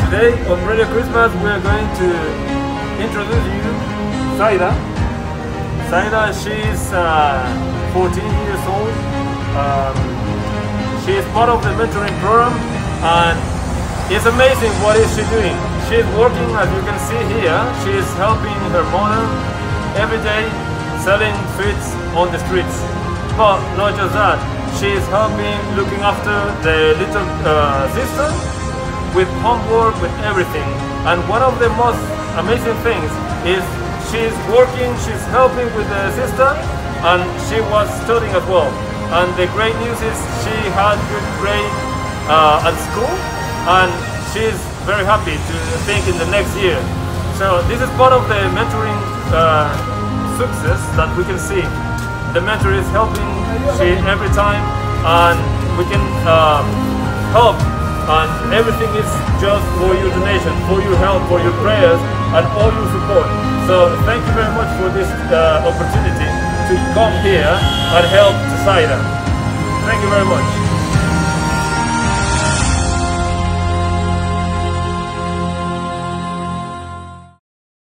Today on Radio Christmas we are going to introduce you Sayda. Sayda, she's 14 years old. She is part of the mentoring program, and it's amazing what is she doing. She's working, as you can see here. She is helping her mother every day selling sweets on the streets. But not just that, she is helping, looking after the little sister with homework, with everything. And one of the most amazing things is she's working, she's helping with the sister, and she was studying as well. And the great news is she had good grade at school, and she's very happy to think in the next year. So this is part of the mentoring success that we can see. The mentor is helping she every time, and we can help, and everything is just for your donation, for your help, for your prayers, and all your support. So thank you very much for this opportunity to come here and help Sayda. Thank you very much.